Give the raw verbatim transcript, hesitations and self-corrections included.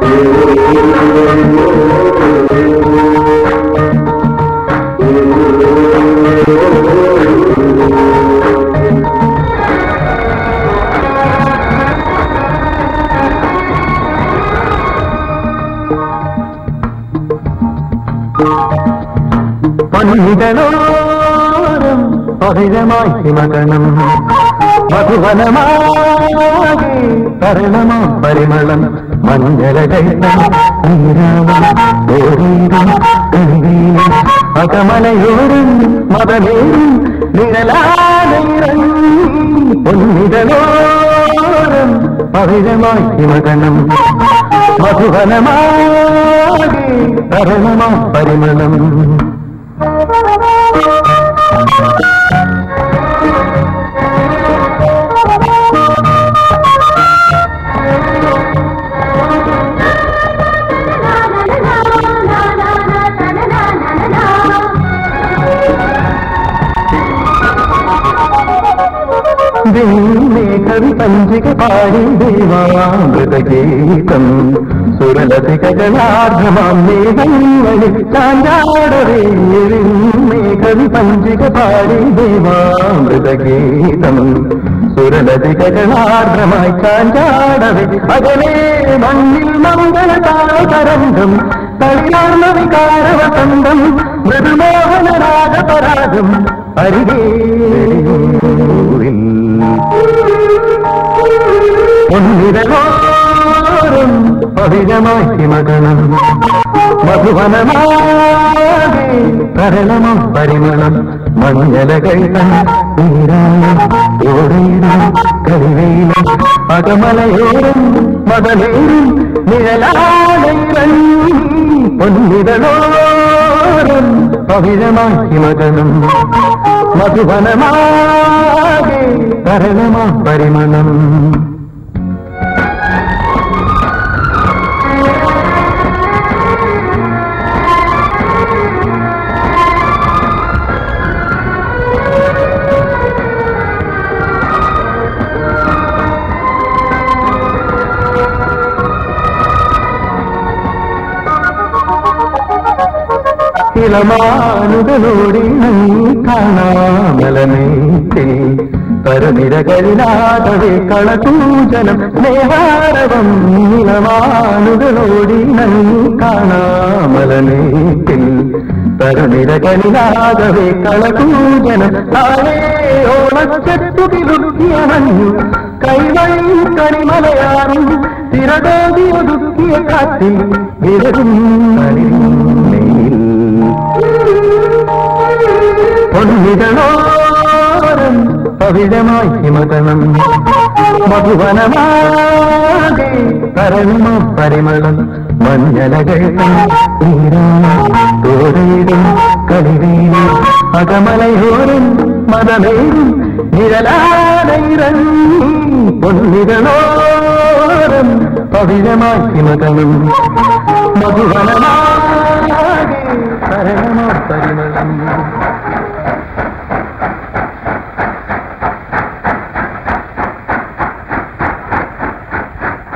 പൊന്നിതളോരം പവിഴമായി ഹിമഗണം മധുവനമാകെ തരണമോ പരിമളം മഞ്ഞളകൈതം നീരാമം ഓരീരം കണിവീരം അകമലയോരം മതമേറും നിഴലാനയിരം പൊന്നിതളോരം പവിഴമായി ഹിമഗണം മധുവനമാകെ തരണമോ പരിമളം കവി പഞ്ചിക പാടി ദേവാമൃതഗീതം സുരലതികജനാർദ്രമാം മേഘങ്ങളിൽ ചാഞ്ചാടവേ കവി പഞ്ചിക പാടി ദേവാമൃതഗീതം സുരലതികജനാർദ്രമായി ചാഞ്ചാടവേ അകലേ മണ്ണിൽ മംഗളതാരതരംഗം കളിയാർന്ന വികാരവസന്തം മൃദുമോഹനരാഗപരാഗം അരികേ പൊന്നിതളോരം പവിഴമായി ഹിമഗണം മധുവനമാകെ തരണമോ പരിമളം മഞ്ഞളകൈതം നീരാളം ഓടയിലും കരിവയിലും അകമലയേറും മതമേറും നിഴലാനയിരം പൊന്നിതളോരം പവിഴമായി ഹിമഗണം മധുവനമാകെ തരണമോ പരിമളം ഇളമാനുകളോടി നീ കാണാമലമേറ്റിൽ പരനിരകളിലാതവേ കളകൂജനം സ്നേഹാരവം ഇളമാനുകളോടി നീ കാണാമലമേറ്റിൽ പരനിരകളിലാതവേ കളകൂജനം താഴെ ഓണച്ചെത്തുകിലുക്കിയ മഞ്ഞു കൈവഴി കണിമലയാറും തിരകോതി ഒതുക്കിയ കാറ്റിൽ വിരകും പൊന്നിതളോരം പവിഴമായി ഹിമഗണം മധുവനമാകെ തരണമോ പരിമളം മഞ്ഞളകൈതം നീരാടയിലും കളിവീലും അകമലയോരം മതമേറും നിഴലാനയിരം പൊന്നിതളോരം പവിഴമായി ഹിമഗണം മധുവനമാകെ തരണമോ പരിമളം